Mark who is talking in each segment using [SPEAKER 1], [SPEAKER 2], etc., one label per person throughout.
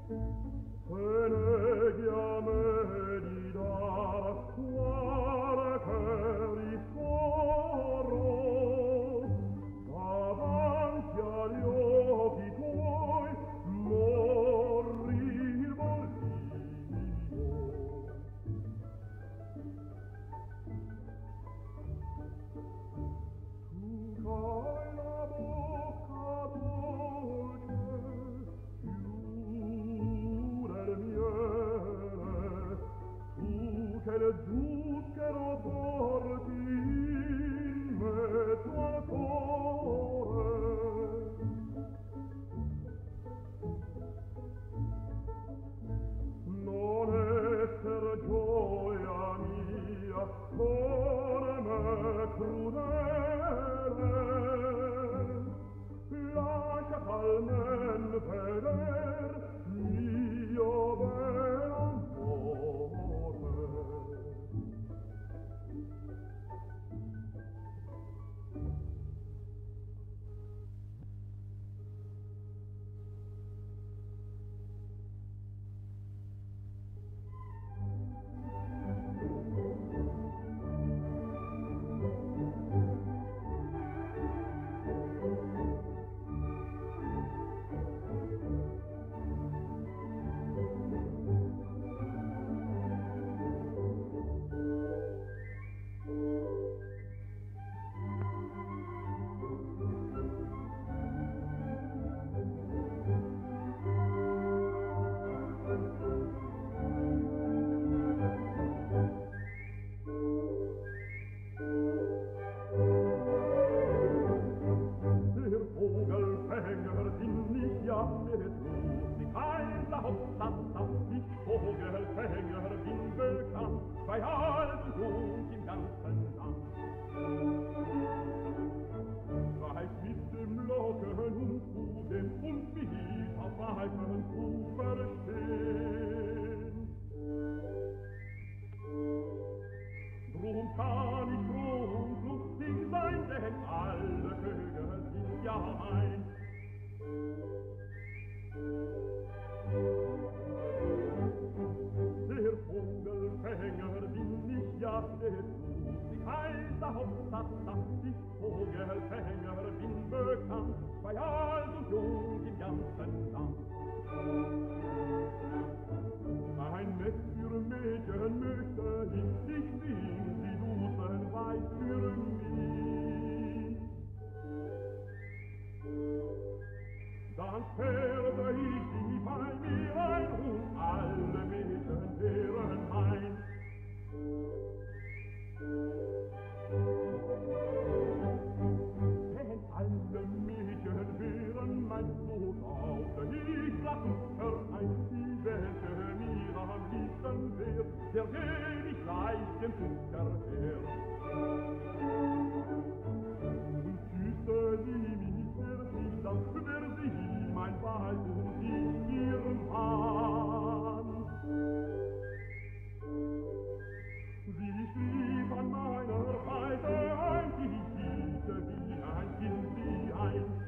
[SPEAKER 1] Preghiame di dar cuore che ricorro davanti agli occhi tuoi morir voglio. Tu c'hai la bocca dolce più del miele, tu che il zucchero porti in mezzo al cuore. Non esser gioia mia con me crudele, lascia almen veder mio bel amore. Der Vogelfänger bin ich ja mit Lust, die Kaiser Hochstadtstadt, ich Vogelfänger bin bekannt, bei alt und jung im ganzen Land. Weiß mit dem Locken und Fuden und mich auf Weifen zu verstehen. Drum kann ich froh und lustig sein, denn alle Vögel sind ja ein. Der Vogelfänger bin ich ja dazu, die Kaiser Hauptstadt, ich Vogelfänger bin bekannt, bei alt und jung im ganzen Land. Ein Netz für Mädchen möchte ich nicht sehen, die Dusen weiß für mich. Dann färbe ich sie bei mir ein und alle Mädchen wären mein. Wenn alle Mädchen wären mein Blut auf der Hiesler ein, welche mir am liebsten wär, der gäb ich gleich den Zucker her. Und küsste sie mich wirklich, dann wär sie mein Weib und ich ihr Mann. Sie schlief an meiner Seite ein, ich hieße wie ein Kind sie ein.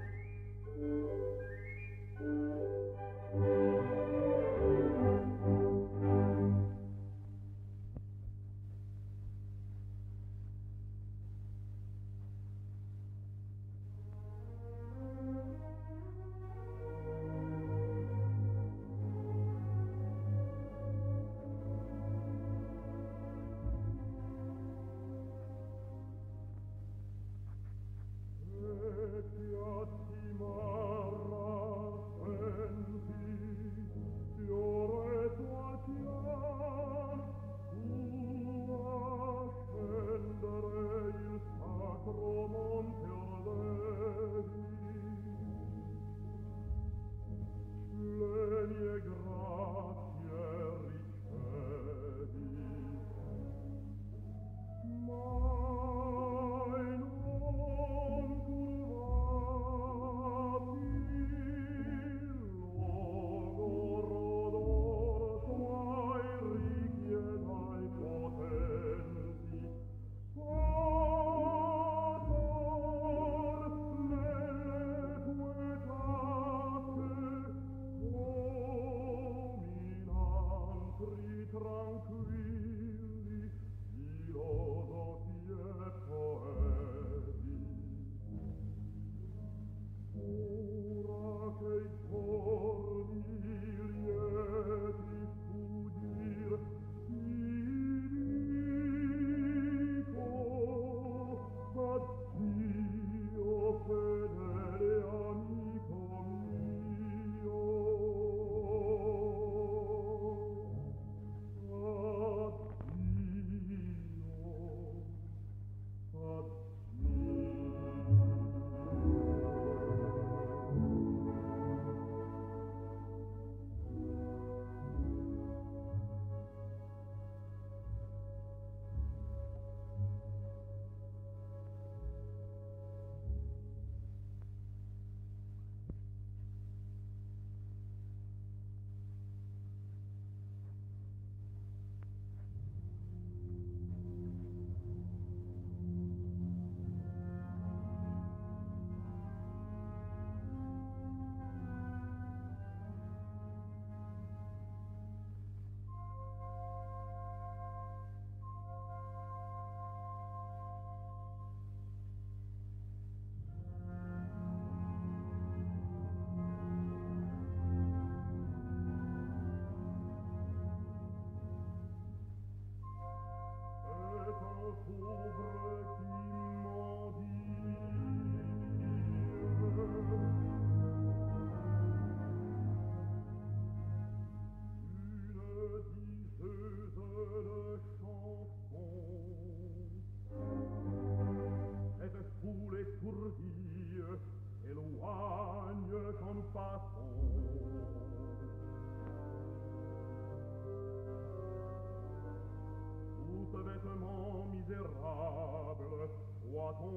[SPEAKER 1] traitement misérable,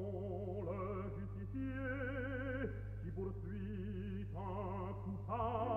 [SPEAKER 1] croit-on le justicier qui poursuit un coupable